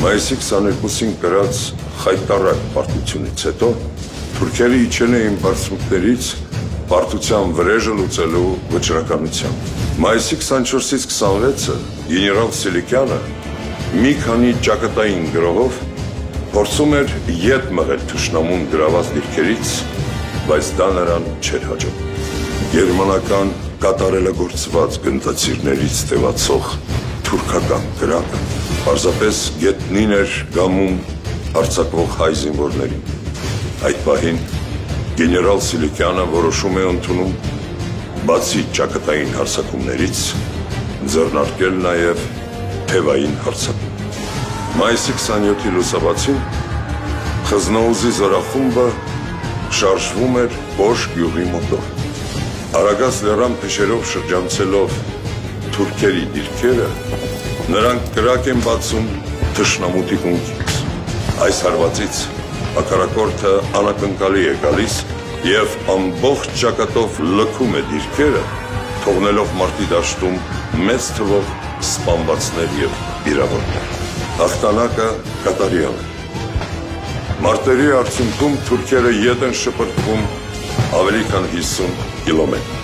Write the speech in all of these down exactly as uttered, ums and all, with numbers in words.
Մայիսի քսաներկուսին կրած խայտառակ պարտությունից հետո թուրքերը իջել էին բարձունքներից պարտության վրեժը լուծելու վճռականությամբ։ Մայիսի քսանչորսից քսանվեցը գեներալ Սիլիկյանը մի քանի ճակատային գրոհով փորձում էր ետ մղել թշնամուն գրաված դիրքերից, բայց դա նրան չէր հաջողում։ Գերմանական կատարելագործված գնդացիրներից տևացող թուրքական կրակը պարզապես գետնին էր գամում արձակվող հայ զինվորներին։ Այդ պահին գեներալ Սիլիկյանը որոշում է ընդունում բացի ճակատային հարձակումներից ձեռնարկել նաև թևային հարձակում։ Մայիսի քսանյոթի լուսաբացին Խզնաուզի զորախումբը շարժվում էր Բոշ գյուղի մոտով։ Արագած լեռան փեշերով շրջանցելով թուրքերի դիրքերը, նրանք կրակ են բացում թշնամու թիկունքից։ Այս հարվածից հակառակորդը անակնկալի է գալիս և ամբողջ ճակատով լքում է դիրքերը, թողնելով մարտի դաշտում մեծ թվով սպանվածներ և վիրավորներ։ Հաղթանակը կատարյալ է։ Մարտերի արդյունքում թուրքերը ետ են շպրտվում ավելի քան հիսուն կիլոմետր։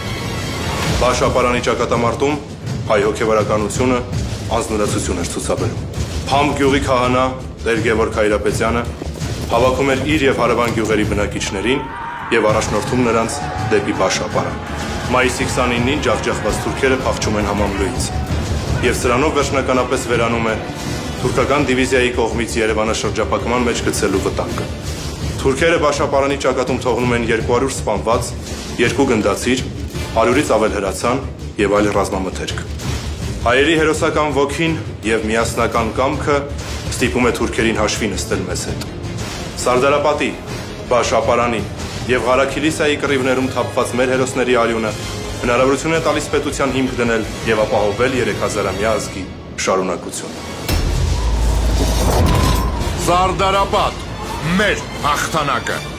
Բաշապարանի ճակատամարտում հայ հոգևորականությունը անձնուրացություն էր ցուցաբերում։ Փամփ գյուղի քահանա Տեր Գևորգ Հայրապետյանը հավաքում էր իր և հարևան գյուղերի բնակիչներին և առաջնորդում նրանց դեպի Բաշապարան։ Մայիսի քսանինին ջախջախված թուրքերը փախչում են Համամլուից և սրանով վերջնականապես վերանում է թուրքական դիվիզիայի կողմից Երևանը շրջափակման մեջ գցելու վտանգը։ Թուրքերը Բաշապարանի ճակատում թողնում են երկու հարյուր սպանված, երկու գնդացիր, հարյուրից ավել հրացան և այլ ռազմամթերք։ Հայերի հերոսական ոգին և միասնական կամքը ստիպում է թուրքերին հաշվի նստել մեզ հետ։ Սարդարապատի, Բաշապարանի և Ղարաքիլիսայի կռիվներում թափված մեր հերոսների արյունը հնարավորություն է տալիս պետության հիմք դնել և ապահովել երեք հազարամյա ազգի շարունակությունը։ Սարդարապատ, մեր հաղթանակը։